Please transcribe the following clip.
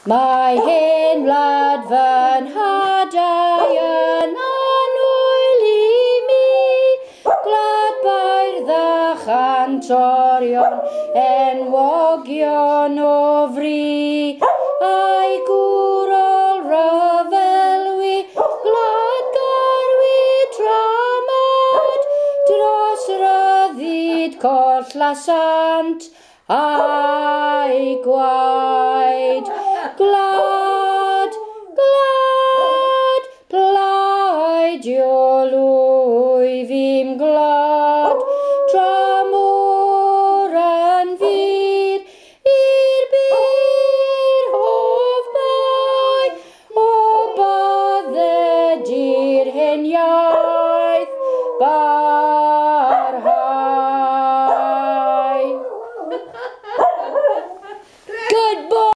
Mae hen wlad fy'n hadau yn anwyl i mi, glad bairdd a chantorion, enwogion o fri, a'i gwrol ryfelwi, glad garwi tramad, dros ryddid coll a sant, a'i gwaed. Glad, glad, plaidio lwy fi'n glad, tra môr yn fyr, i'r byr hofbau, o baddedi'r hen iaith, barhau. Good boy!